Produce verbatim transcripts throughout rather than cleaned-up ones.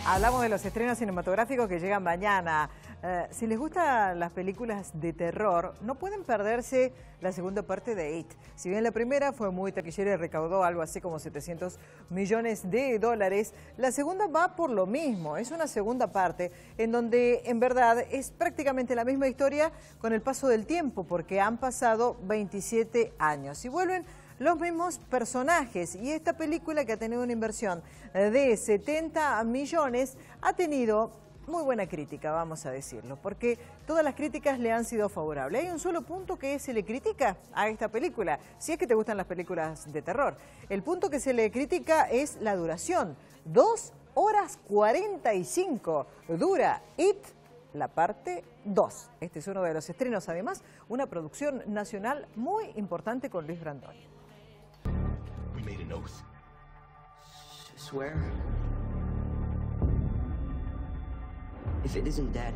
Hablamos de los estrenos cinematográficos que llegan mañana. Eh, si les gustan las películas de terror, no pueden perderse la segunda parte de It. Si bien la primera fue muy taquillera y recaudó algo así como setecientos millones de dólares, la segunda va por lo mismo. Es una segunda parte en donde en verdad es prácticamente la misma historia con el paso del tiempo, porque han pasado veintisiete años y vuelven los mismos personajes, y esta película, que ha tenido una inversión de setenta millones, ha tenido muy buena crítica, vamos a decirlo, porque todas las críticas le han sido favorables. Hay un solo punto que se le critica a esta película, si es que te gustan las películas de terror. El punto que se le critica es la duración. Dos horas cuarenta y cinco dura It, la parte dos. Este es uno de los estrenos, además, una producción nacional muy importante con Luis Brandoni. We made an oath. Swear? If it isn't dead,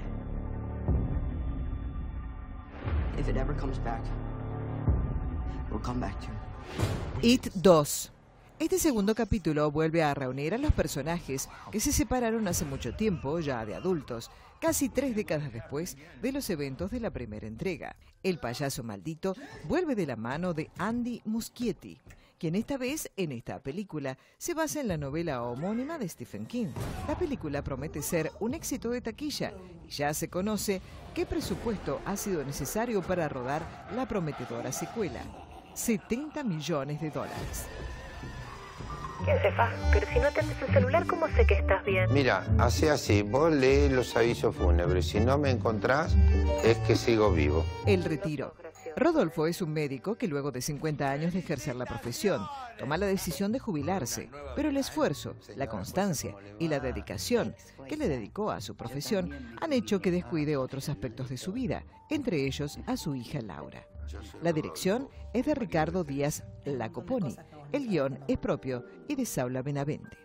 if it ever comes back, we'll come back to it. It dos. Este segundo capítulo vuelve a reunir a los personajes que se separaron hace mucho tiempo, ya de adultos, casi tres décadas después de los eventos de la primera entrega. El payaso maldito vuelve de la mano de Andy Muschietti, quien esta vez, en esta película, se basa en la novela homónima de Stephen King. La película promete ser un éxito de taquilla y ya se conoce qué presupuesto ha sido necesario para rodar la prometedora secuela: setenta millones de dólares. ¿Quién se fa? Pero si no atendes el celular, ¿cómo sé que estás bien? Mira, hace así, vos lees los avisos fúnebres. Si no me encontrás, es que sigo vivo. El retiro. Rodolfo es un médico que luego de cincuenta años de ejercer la profesión, toma la decisión de jubilarse, pero el esfuerzo, la constancia y la dedicación que le dedicó a su profesión han hecho que descuide otros aspectos de su vida, entre ellos a su hija Laura. La dirección es de Ricardo Díaz Lacoponi, el guión es propio y de Saula Benavente.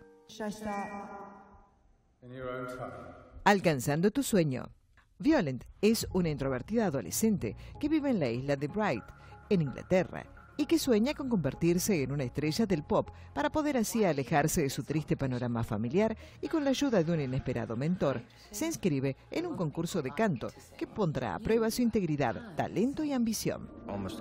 Alcanzando tu sueño. Violent es una introvertida adolescente que vive en la isla de Bright, en Inglaterra, y que sueña con convertirse en una estrella del pop para poder así alejarse de su triste panorama familiar, y con la ayuda de un inesperado mentor, se inscribe en un concurso de canto que pondrá a prueba su integridad, talento y ambición.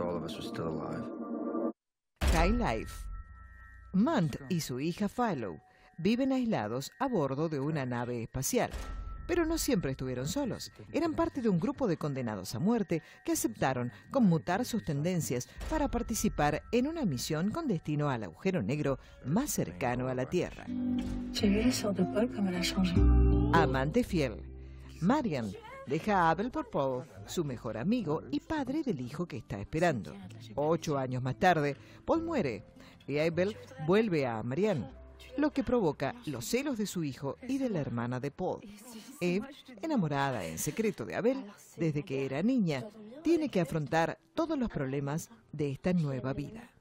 High Life. Mant y su hija Philo viven aislados a bordo de una nave espacial. Pero no siempre estuvieron solos. Eran parte de un grupo de condenados a muerte que aceptaron conmutar sus tendencias para participar en una misión con destino al agujero negro más cercano a la Tierra. Amante fiel. Marian deja a Abel por Paul, su mejor amigo y padre del hijo que está esperando. Ocho años más tarde, Paul muere y Abel vuelve a Marianne, lo que provoca los celos de su hijo y de la hermana de Paul. Eve, enamorada en secreto de Abel desde que era niña, tiene que afrontar todos los problemas de esta nueva vida.